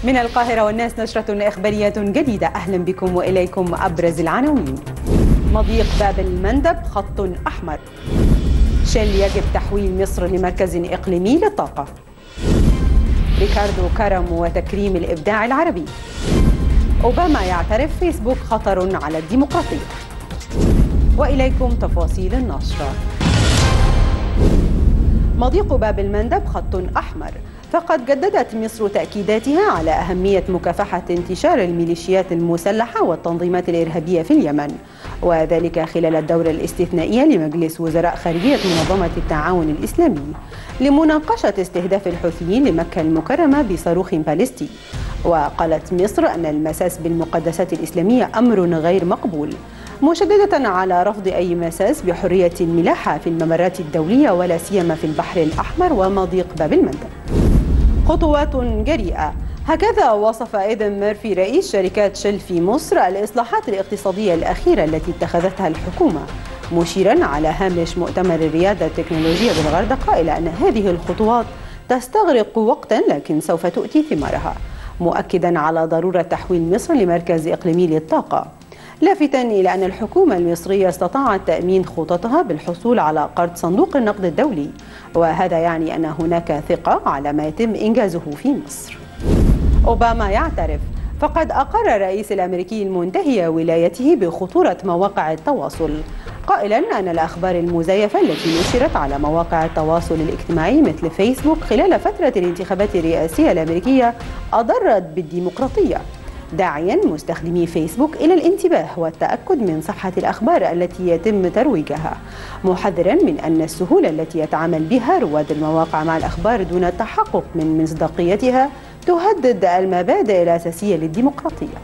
من القاهرة والناس نشرة إخبارية جديدة. أهلا بكم وإليكم أبرز العناوين. مضيق باب المندب خط أحمر. شيل يجب تحويل مصر لمركز إقليمي للطاقة. ريكاردو كرم وتكريم الإبداع العربي. أوباما يعترف فيسبوك خطر على الديمقراطية. وإليكم تفاصيل النشرة. مضيق باب المندب خط أحمر. فقد جددت مصر تأكيداتها على أهمية مكافحة انتشار الميليشيات المسلحة والتنظيمات الإرهابية في اليمن، وذلك خلال الدورة الاستثنائية لمجلس وزراء خارجية منظمة التعاون الإسلامي لمناقشة استهداف الحوثيين لمكة المكرمة بصاروخ باليستي. وقالت مصر أن المساس بالمقدسات الإسلامية أمر غير مقبول، مشددة على رفض أي مساس بحرية الملاحة في الممرات الدولية ولا سيما في البحر الأحمر ومضيق باب المندب. خطوات جريئة، هكذا وصف إيدن ميرفي رئيس شركات شيل في مصر الإصلاحات الاقتصادية الأخيرة التي اتخذتها الحكومة، مشيرا على هامش مؤتمر الريادة التكنولوجية بالغردقة إلى أن هذه الخطوات تستغرق وقتا لكن سوف تؤتي ثمارها، مؤكدا على ضرورة تحويل مصر لمركز إقليمي للطاقة، لافتا إلى أن الحكومة المصرية استطاعت تأمين خططها بالحصول على قرض صندوق النقد الدولي، وهذا يعني أن هناك ثقة على ما يتم إنجازه في مصر. أوباما يعترف. فقد أقر الرئيس الأمريكي المنتهي ولايته بخطورة مواقع التواصل، قائلا أن الأخبار المزيفة التي نشرت على مواقع التواصل الاجتماعي مثل فيسبوك خلال فترة الانتخابات الرئاسية الأمريكية أضرت بالديمقراطية، داعيا مستخدمي فيسبوك إلى الانتباه والتأكد من صحة الأخبار التي يتم ترويجها، محذرا من أن السهولة التي يتعامل بها رواد المواقع مع الأخبار دون التحقق من مصداقيتها تهدد المبادئ الأساسية للديمقراطية.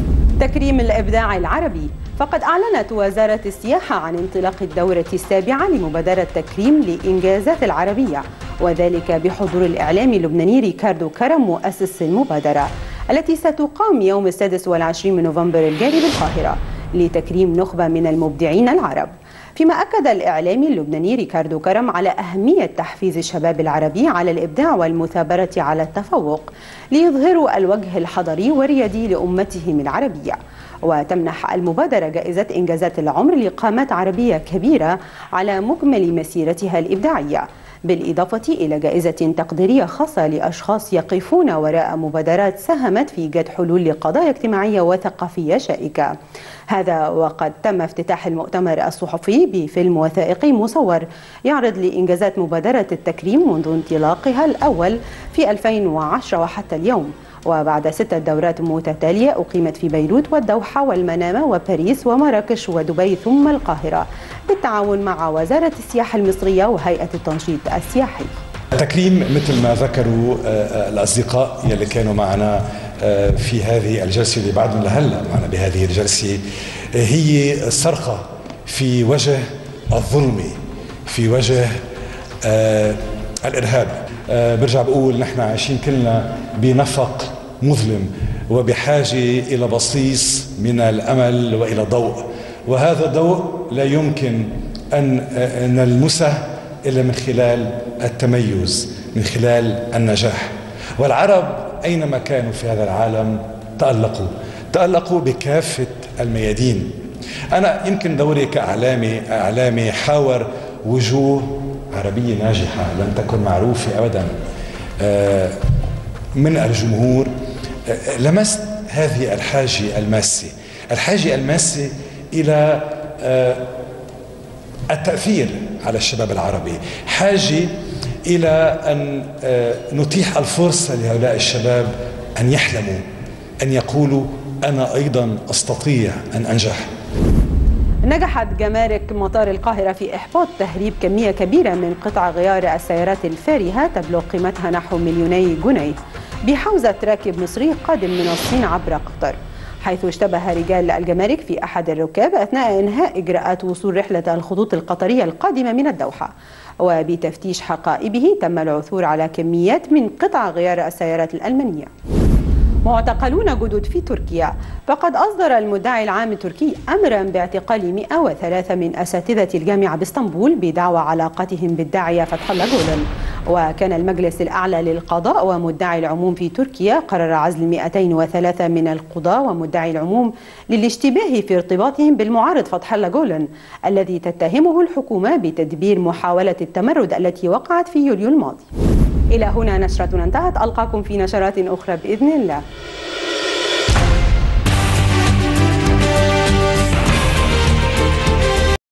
تكريم الإبداع العربي. فقد أعلنت وزارة السياحة عن انطلاق الدورة السابعة لمبادرة تكريم لإنجازات العربية، وذلك بحضور الإعلامي اللبناني ريكاردو كرم مؤسس المبادرة، التي ستقام يوم 26 من نوفمبر الجاري بالقاهرة لتكريم نخبة من المبدعين العرب. فيما أكد الإعلامي اللبناني ريكاردو كرم على أهمية تحفيز الشباب العربي على الإبداع والمثابرة على التفوق ليظهروا الوجه الحضري والريادي لأمتهم العربية. وتمنح المبادرة جائزة إنجازات العمر لقامات عربية كبيرة على مجمل مسيرتها الإبداعية، بالإضافة إلى جائزة تقديرية خاصة لأشخاص يقفون وراء مبادرات ساهمت في إيجاد حلول لقضايا اجتماعية وثقافية شائكة. هذا وقد تم افتتاح المؤتمر الصحفي بفيلم وثائقي مصور يعرض لإنجازات مبادرة التكريم منذ انطلاقها الأول في 2010 وحتى اليوم، وبعد 6 دورات متتالية أقيمت في بيروت والدوحة والمنامة وباريس ومراكش ودبي ثم القاهرة بالتعاون مع وزارة السياحة المصرية وهيئة التنشيط السياحي. تكريم مثل ما ذكروا الأصدقاء يلي كانوا معنا في هذه الجلسة اللي بعدهم لهلا معنا بهذه الجلسة هي صرخة في وجه الظلم، في وجه الإرهاب. برجع بقول نحن عايشين كلنا بنفق مظلم وبحاجة إلى بصيص من الأمل وإلى ضوء، وهذا الضوء لا يمكن أن نلمسه إلا من خلال التميز، من خلال النجاح. والعرب أينما كانوا في هذا العالم تألقوا بكافة الميادين. أنا يمكن دوري كإعلامي حاور وجوه عربية ناجحة لم تكن معروفة أبدا من الجمهور، لمست هذه الحاجة الماسة إلى التأثير على الشباب العربي، حاجة إلى أن نتيح الفرصة لهؤلاء الشباب أن يحلموا، أن يقولوا أنا أيضا أستطيع أن أنجح. نجحت جمارك مطار القاهرة في إحباط تهريب كمية كبيرة من قطع غيار السيارات الفارهة تبلغ قيمتها نحو 2 مليون جنيه بحوزة راكب مصري قادم من الصين عبر قطر، حيث اشتبه رجال الجمارك في أحد الركاب أثناء إنهاء إجراءات وصول رحلة الخطوط القطرية القادمة من الدوحة. وبتفتيش حقائبه تم العثور على كميات من قطع غيار السيارات الألمانية. معتقلون جدد في تركيا. فقد أصدر المدعي العام التركي أمرا باعتقال 103 من أساتذة الجامعة باسطنبول بدعوى علاقتهم بالداعية فتح الله جولان وكان المجلس الأعلى للقضاء ومدعي العموم في تركيا قرر عزل 203 من القضاة ومدعي العموم للاشتباه في ارتباطهم بالمعارض فتح الله جولان الذي تتهمه الحكومة بتدبير محاولة التمرد التي وقعت في يوليو الماضي. إلى هنا نشرتنا انتهت، ألقاكم في نشرات أخرى بإذن الله.